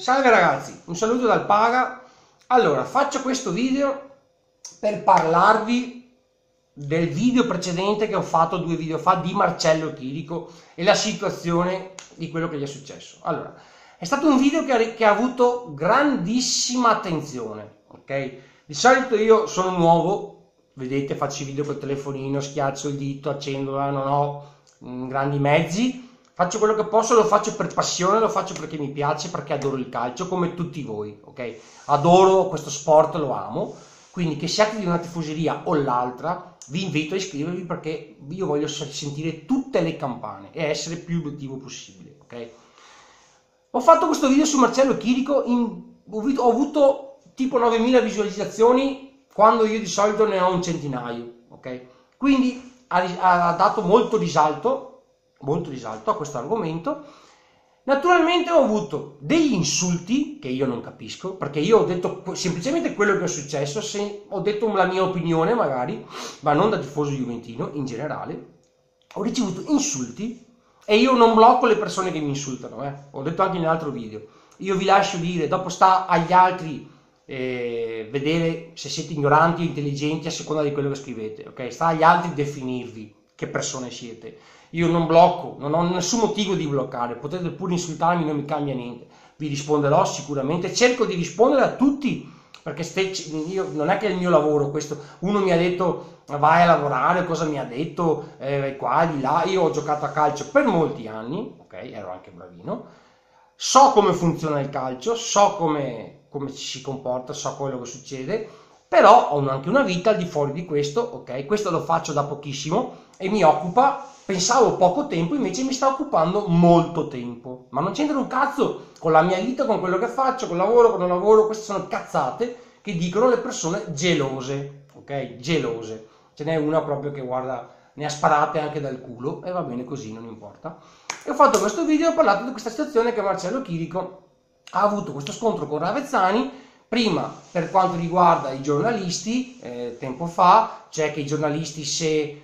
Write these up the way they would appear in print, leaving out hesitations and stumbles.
Salve ragazzi, un saluto dal Paga. Allora, faccio questo video per parlarvi del video precedente che ho fatto 2 video fa di Marcello Chirico e la situazione di quello che gli è successo. Allora, è stato un video che ha avuto grandissima attenzione, ok? Di solito io sono nuovo, vedete, faccio i video col telefonino, schiaccio il dito, accendola, non ho grandi mezzi. Faccio quello che posso, lo faccio per passione, lo faccio perché mi piace, perché adoro il calcio, come tutti voi, ok? Adoro questo sport, lo amo, quindi che siate di una tifoseria o l'altra, vi invito a iscrivervi perché io voglio sentire tutte le campane e essere più obiettivo possibile, ok? Ho fatto questo video su Marcello Chirico, ho avuto tipo 9000 visualizzazioni quando io di solito ne ho un centinaio, ok? Quindi ha dato molto risalto a questo argomento. Naturalmente ho avuto degli insulti che io non capisco, perché io ho detto semplicemente quello che è successo, ho detto la mia opinione magari, ma non da tifoso juventino, in generale. Ho ricevuto insulti e io non blocco le persone che mi insultano, ho detto anche in un altro video. Io vi lascio dire, dopo sta agli altri vedere se siete ignoranti o intelligenti a seconda di quello che scrivete, ok? Sta agli altri definirvi che persone siete. Io non blocco, non ho nessun motivo di bloccare, potete pure insultarmi, non mi cambia niente, vi risponderò sicuramente, cerco di rispondere a tutti, perché io, non è che è il mio lavoro questo, uno mi ha detto vai a lavorare, cosa mi ha detto, qua, di là, io ho giocato a calcio per molti anni, ok, ero anche bravino, so come funziona il calcio, so come ci si comporta, so quello che succede, però ho anche una vita al di fuori di questo, ok, questo lo faccio da pochissimo e mi occupa. Pensavo poco tempo, invece mi sta occupando molto tempo, ma non c'entra un cazzo con la mia vita, con quello che faccio, con lavoro, con non lavoro. Queste sono cazzate che dicono le persone gelose, ok? Gelose. Ce n'è una proprio che, guarda, ne ha sparate anche dal culo e va bene così, non importa. E ho fatto questo video e ho parlato di questa situazione che Marcello Chirico ha avuto questo scontro con Ravezzani. Prima per quanto riguarda i giornalisti, tempo fa, cioè che i giornalisti se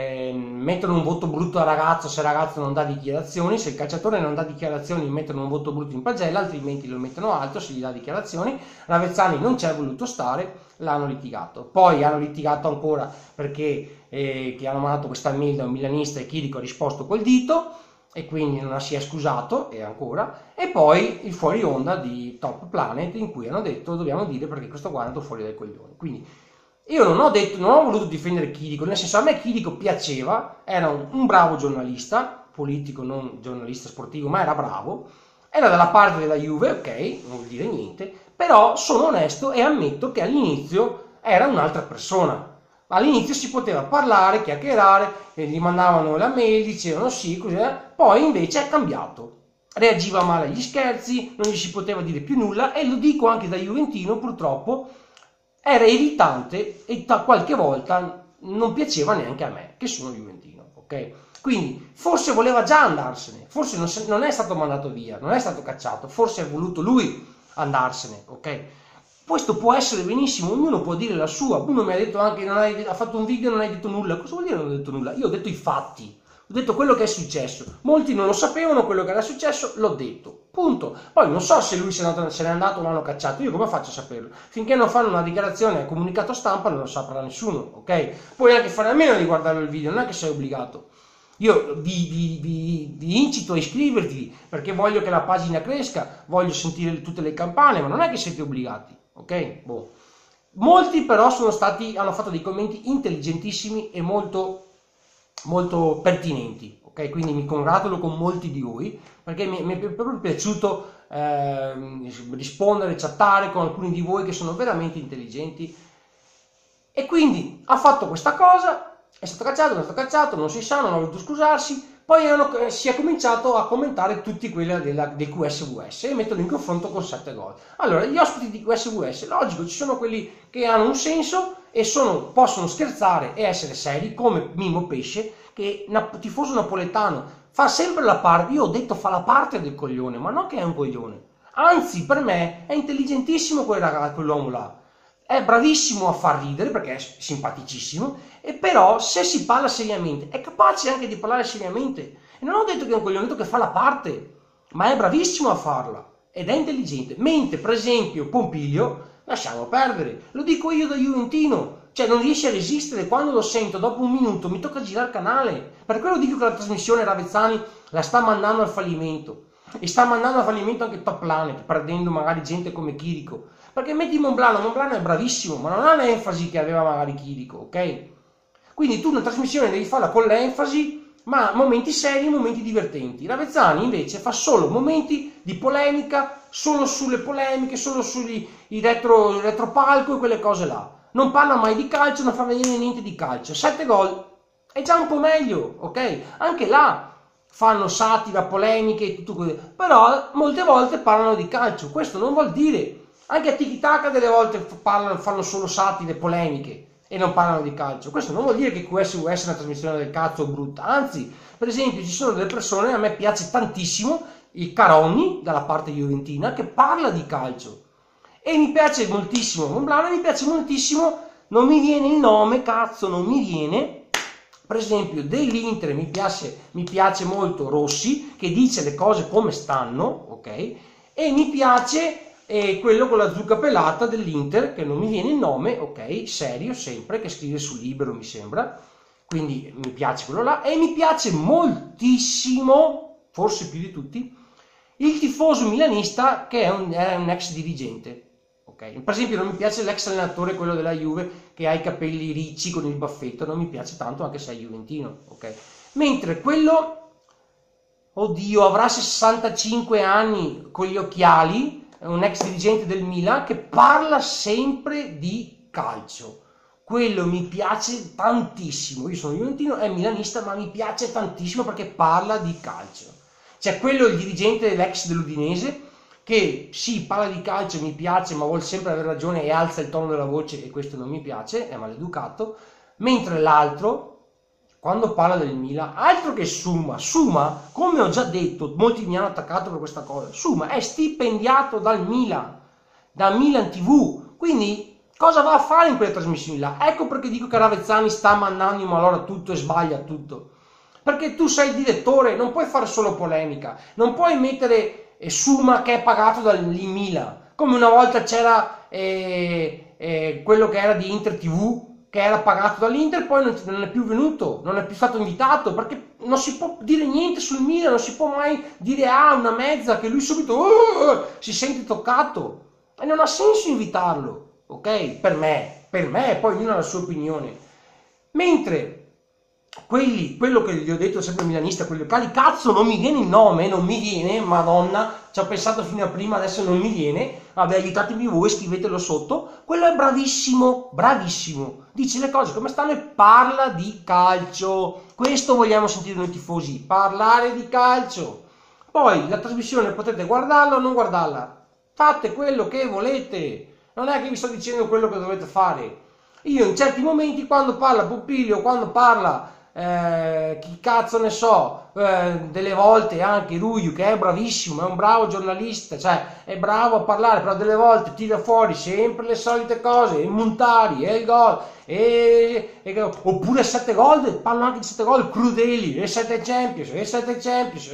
mettono un voto brutto al ragazzo, se il ragazzo non dà dichiarazioni, se il calciatore non dà dichiarazioni mettono un voto brutto in pagella, altrimenti lo mettono alto se gli dà dichiarazioni. Ravezzani non ci è voluto stare, l'hanno litigato. Poi hanno litigato ancora perché che hanno mandato questa mail da un milanista e Chirico ha risposto col dito, e quindi non si è scusato, e ancora, e poi il fuori onda di Top Planet in cui hanno detto dobbiamo dire perché questo qua è andato fuori dai coglioni. Quindi io non ho voluto difendere Chirico, nel senso, a me Chirico piaceva, era un bravo giornalista, politico, non giornalista sportivo, ma era bravo, era dalla parte della Juve, ok, non vuol dire niente, però sono onesto e ammetto che all'inizio era un'altra persona. All'inizio si poteva parlare, chiacchierare, gli mandavano la mail, dicevano sì, così, poi invece è cambiato. Reagiva male agli scherzi, non gli si poteva dire più nulla, e lo dico anche da juventino, purtroppo, era irritante e qualche volta non piaceva neanche a me, che sono juventino, ok? Quindi forse voleva già andarsene, forse non è stato mandato via, non è stato cacciato, forse ha voluto lui andarsene, ok? Questo può essere benissimo, ognuno può dire la sua. Uno mi ha detto anche, ha fatto un video e non hai detto nulla. Cosa vuol dire non ho detto nulla? Io ho detto i fatti, ho detto quello che è successo. Molti non lo sapevano quello che era successo, l'ho detto, punto. Poi non so se lui se n'è andato o l'hanno cacciato, io come faccio a saperlo? Finché non fanno una dichiarazione, comunicato stampa, non lo saprà nessuno, ok? Puoi anche fare a meno di guardare il video, non è che sei obbligato. Io vi incito a iscrivervi perché voglio che la pagina cresca, voglio sentire tutte le campane, ma non è che siete obbligati. Ok? Boh. Molti però hanno fatto dei commenti intelligentissimi e molto, molto pertinenti, ok? Quindi mi congratulo con molti di voi perché mi è proprio piaciuto rispondere, chattare con alcuni di voi che sono veramente intelligenti, e quindi ha fatto questa cosa, è stato cacciato, non è stato cacciato, non si sa, non ha voluto scusarsi. Poi si è cominciato a commentare tutti quelli del QSVS e metterlo in confronto con 7 gol. Allora, gli ospiti di QSVS, logico, ci sono quelli che hanno un senso e possono scherzare e essere seri, come Mimmo Pesce, che tifoso napoletano, fa sempre la parte, io ho detto fa la parte del coglione, ma non che è un coglione. Anzi, per me è intelligentissimo quell'uomo là. È bravissimo a far ridere perché è simpaticissimo, e però se si parla seriamente è capace anche di parlare seriamente. E non ho detto che è un coglione, ho detto che fa la parte, ma è bravissimo a farla. ed è intelligente. Mentre per esempio Pompilio, lasciamo perdere, lo dico io da juventino, cioè non riesce a resistere, quando lo sento dopo un minuto mi tocca girare il canale. Per quello dico che la trasmissione Ravezzani la sta mandando al fallimento, e sta mandando al fallimento anche Top Planet, perdendo magari gente come Chirico, perché metti Monblano è bravissimo, ma non ha l'enfasi che aveva magari Chirico, ok? Quindi tu una trasmissione devi farla con l'enfasi, ma momenti seri, momenti divertenti. Ravezzani invece fa solo momenti di polemica, solo sulle polemiche, solo sui retropalco e quelle cose là. Non parla mai di calcio, non fa vedere niente di calcio. 7 gol è già un po' meglio, ok? Anche là fanno satira, polemiche e tutto quello, però molte volte parlano di calcio. Questo non vuol dire, anche a Tiki Taka delle volte fanno solo satire, polemiche e non parlano di calcio. Questo non vuol dire che QSUS è una trasmissione del cazzo brutta, anzi, per esempio ci sono delle persone, a me piace tantissimo il Caronni dalla parte juventina, che parla di calcio, e mi piace moltissimo Monblano, mi piace moltissimo, non mi viene il nome, cazzo non mi viene, per esempio dell'Inter mi piace molto Rossi, che dice le cose come stanno, ok, e mi piace quello con la zucca pelata dell'Inter, che non mi viene il nome, ok, serio sempre, che scrive su Libero mi sembra, quindi mi piace quello là, e mi piace moltissimo, forse più di tutti, il tifoso milanista che è un ex dirigente. Okay. Per esempio non mi piace l'ex allenatore, quello della Juve, che ha i capelli ricci con il baffetto, non mi piace tanto anche se è juventino, ok? Mentre quello, oddio, avrà 65 anni con gli occhiali, è un ex dirigente del Milan che parla sempre di calcio. Quello mi piace tantissimo, io sono juventino, è milanista, ma mi piace tantissimo perché parla di calcio. C'è quello, il dirigente dell'ex dell'Udinese, che sì, parla di calcio, mi piace, ma vuole sempre avere ragione e alza il tono della voce, e questo non mi piace, è maleducato. Mentre l'altro, quando parla del Milan, altro che Suma, come ho già detto, molti mi hanno attaccato per questa cosa, Suma è stipendiato dal Milan, da Milan TV, quindi cosa va a fare in quelle trasmissioni là? Ecco perché dico che Ravezzani sta mandando in malora tutto e sbaglia tutto. Perché tu sei il direttore, non puoi fare solo polemica, non puoi mettere Suma che è pagato dal Milan, come una volta c'era quello che era di Inter TV, che era pagato dall'Inter, poi non è più venuto, non è più stato invitato, perché non si può dire niente sul Milan, non si può mai dire una mezza, che lui subito si sente toccato, e non ha senso invitarlo, ok? Per me, poi ognuno ha la sua opinione. Mentre quello che gli ho detto sempre milanista, quelli locali, cazzo non mi viene il nome, non mi viene, madonna, ci ho pensato fino a prima, adesso non mi viene, vabbè aiutatemi voi, scrivetelo sotto, quello è bravissimo, dice le cose come stanno e parla di calcio, questo vogliamo sentire noi tifosi, parlare di calcio. Poi la trasmissione potete guardarla o non guardarla, fate quello che volete, non è che vi sto dicendo quello che dovete fare. Io in certi momenti, quando parla Pompilio, quando parla chi cazzo ne so, delle volte anche Ruiu, che è bravissimo, è un bravo giornalista, cioè è bravo a parlare, però delle volte tira fuori sempre le solite cose, il Montari, e il gol, oppure 7 gol, parlano anche di 7 gol crudeli, e 7 Champions,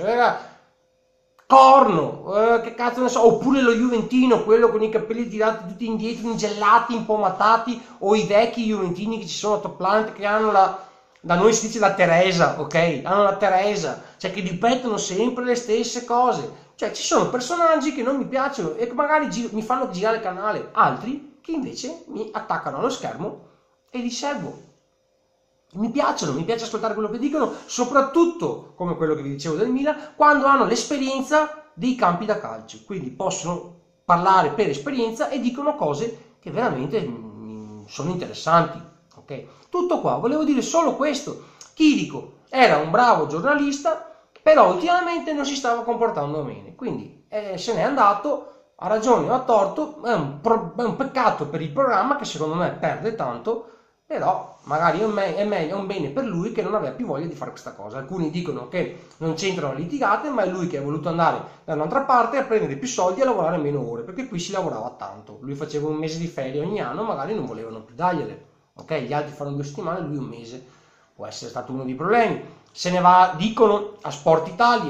corno, che cazzo ne so, oppure lo juventino, quello con i capelli tirati tutti indietro, ingellati, impomatati, o i vecchi juventini che ci sono a Top Planet, che hanno da noi si dice la Teresa, ok? Hanno la Teresa, cioè che ripetono sempre le stesse cose. Cioè ci sono personaggi che non mi piacciono e che magari mi fanno girare il canale, altri che invece mi attaccano allo schermo e li seguo. Mi piace ascoltare quello che dicono, soprattutto, come quello che vi dicevo del Milan, quando hanno l'esperienza dei campi da calcio. Quindi possono parlare per esperienza e dicono cose che veramente sono interessanti. Okay. Tutto qua, volevo dire solo questo. Chirico era un bravo giornalista, però ultimamente non si stava comportando bene, quindi se n'è andato, a ragione o a torto, è un peccato per il programma, che secondo me perde tanto, però magari è un bene per lui che non aveva più voglia di fare questa cosa. Alcuni dicono che non c'entrano litigate, ma è lui che è voluto andare da un'altra parte a prendere più soldi e a lavorare meno ore, perché qui si lavorava tanto. Lui faceva un mese di ferie ogni anno, magari non volevano più dargliele. Ok, gli altri fanno 2 settimane, lui un mese. Può essere stato uno dei problemi. Se ne va, dicono, a Sport Italia,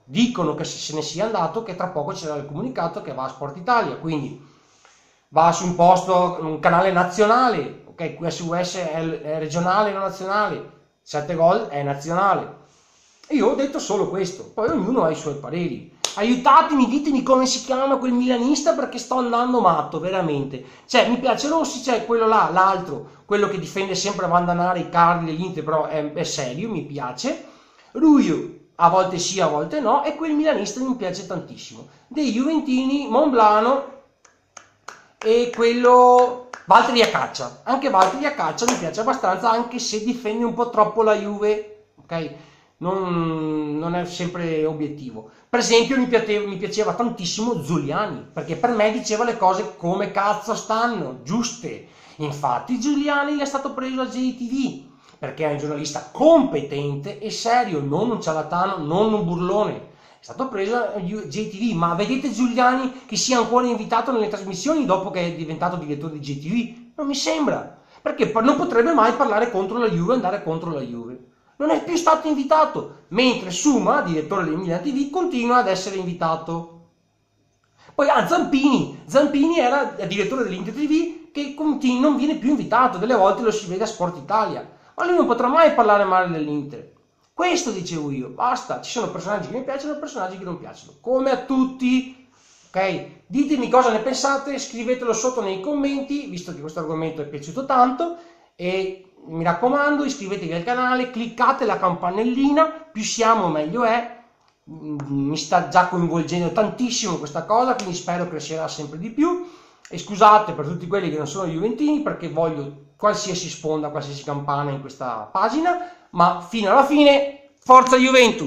dicono che se ne sia andato, che tra poco c'era il comunicato che va a Sport Italia, quindi va su un canale nazionale, ok, QSUS è regionale, non nazionale, 7 gol è nazionale. E io ho detto solo questo, poi ognuno ha i suoi pareri. Aiutatemi, ditemi come si chiama quel milanista perché sto andando matto, veramente. Cioè, mi piace Rossi, c'è quello là, l'altro, quello che difende sempre a Vandanare, i Cardi dell'Inter, però è serio, mi piace. Ruio, a volte sì, a volte no, e quel milanista mi piace tantissimo. Dei Juventini, Monblano e quello Valtteri Acaccia. Anche Valtteri Acaccia mi piace abbastanza, anche se difende un po' troppo la Juve, ok? Non è sempre obiettivo. Per esempio mi piaceva tantissimo Giuliani, perché per me diceva le cose come cazzo stanno, giuste. Infatti Giuliani è stato preso a JTV, perché è un giornalista competente e serio, non un ciarlatano, non un burlone. È stato preso a JTV, ma vedete Giuliani che sia ancora invitato nelle trasmissioni dopo che è diventato direttore di JTV? Non mi sembra, perché non potrebbe mai parlare contro la Juve, andare contro la Juve. Non è più stato invitato, mentre Suma, direttore del Milan TV, continua ad essere invitato. Poi Zampini era direttore dell'Inter TV che non viene più invitato, delle volte lo si vede a Sport Italia, ma lui non potrà mai parlare male dell'Inter. Questo dicevo io, basta, ci sono personaggi che mi piacciono e personaggi che non piacciono, come a tutti, ok? Ditemi cosa ne pensate, scrivetelo sotto nei commenti, visto che questo argomento è piaciuto tanto, e mi raccomando, iscrivetevi al canale, cliccate la campanellina, più siamo meglio è, mi sta già coinvolgendo tantissimo questa cosa, quindi spero crescerà sempre di più, e scusate per tutti quelli che non sono juventini perché voglio qualsiasi sponda, qualsiasi campana in questa pagina, ma fino alla fine, forza Juventus!